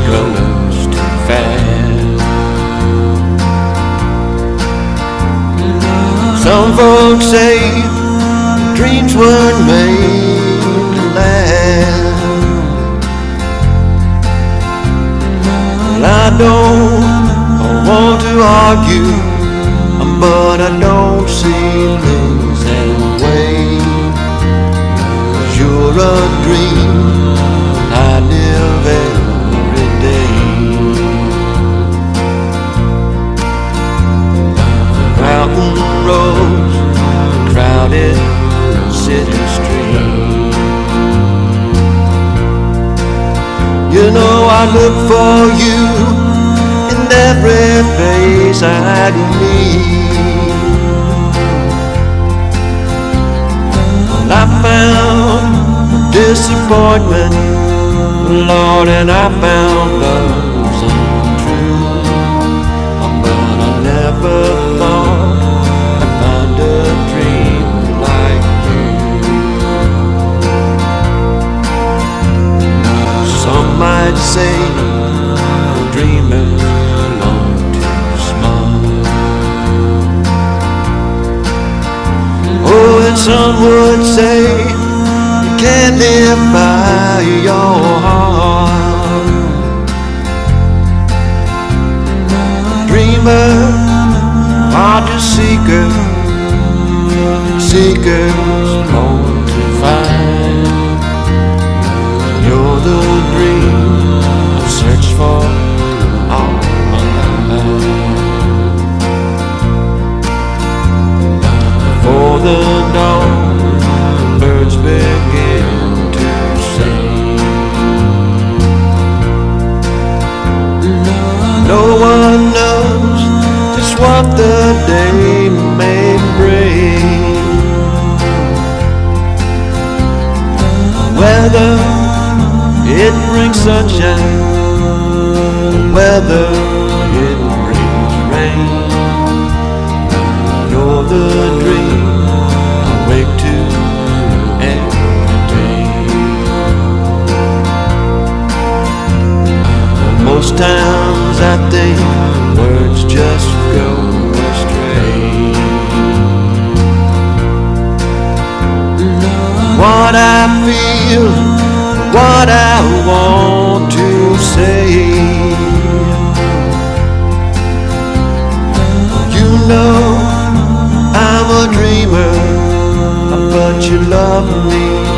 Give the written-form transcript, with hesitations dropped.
goes too fast. Some folks say dreams weren't made to last. Well, I don't want to argue, but I don't see things that way. 'Cause you're a dream I live every day. Mountain roads, crowded city streets. You know I look for you in every face I'd meet. Well, I found disappointment, Lord, and I found love's untrue. But I never thought I'd find a dream like you. Some might say dreamers are too smart. Oh, and some would say you can't live by your heart. Dreamer, hard to seeker, seekers long to find. You're the dream I've searched for all my life. Before the dawn, birds begin to sing. No one knows just what the day may bring. Whether it brings sunshine, whether it brings rain, you're the dream I wake to every day. Most times I think words just go astray. What I feel, what I want to say, you know I'm a dreamer, but you love me